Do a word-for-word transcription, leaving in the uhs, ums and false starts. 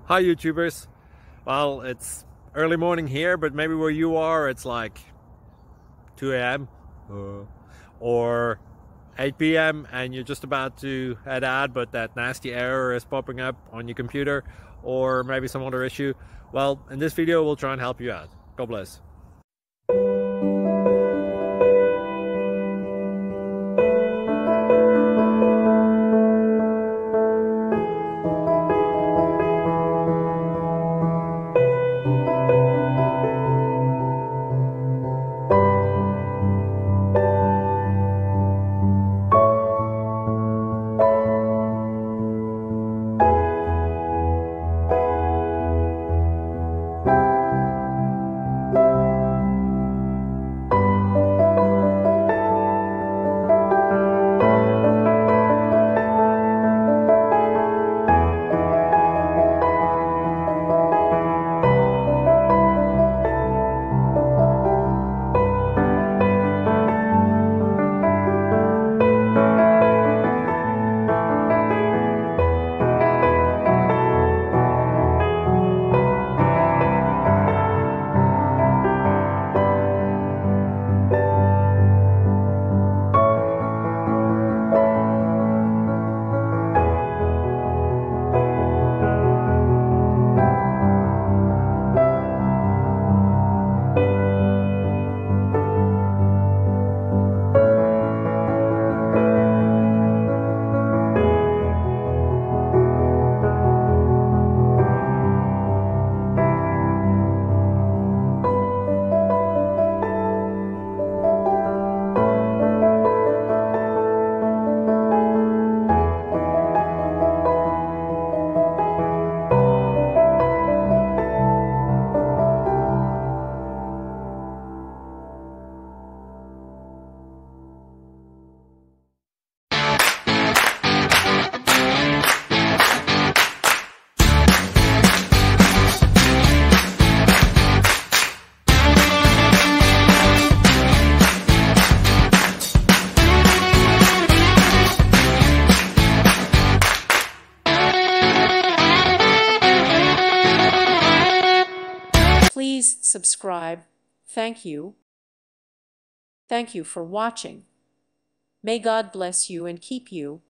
Hi YouTubers. Well, it's early morning here, but maybe where you are it's like two A M uh, or eight P M and you're just about to head out, but that nasty error is popping up on your computer, or maybe some other issue. Well, in this video we'll try and help you out. God bless. Please subscribe. Thank you. Thank you for watching. May God bless you and keep you.